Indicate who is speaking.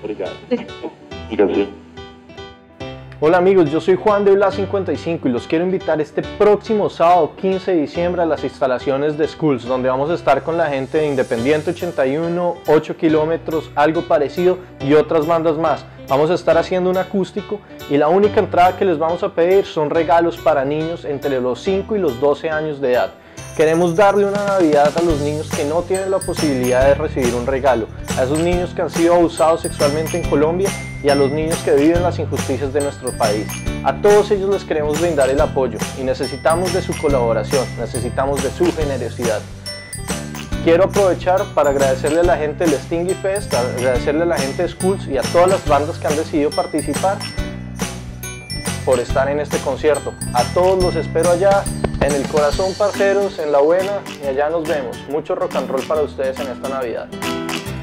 Speaker 1: Obrigado. Obrigado.
Speaker 2: Hola amigos, yo soy Juan de Bla 55 y los quiero invitar este próximo sábado 15 de diciembre a las instalaciones de Schools, donde vamos a estar con la gente de Independiente 81, 8 kilómetros, algo parecido y otras bandas más. Vamos a estar haciendo un acústico y la única entrada que les vamos a pedir son regalos para niños entre los 5 y los 12 años de edad. Queremos darle una Navidad a los niños que no tienen la posibilidad de recibir un regalo, a esos niños que han sido abusados sexualmente en Colombia y a los niños que viven las injusticias de nuestro país. A todos ellos les queremos brindar el apoyo y necesitamos de su colaboración, necesitamos de su generosidad. Quiero aprovechar para agradecerle a la gente del Stingy Fest, agradecerle a la gente de Schools y a todas las bandas que han decidido participar por estar en este concierto. A todos los espero allá, en el corazón, parceros, en la buena, y allá nos vemos. Mucho rock and roll para ustedes en esta Navidad.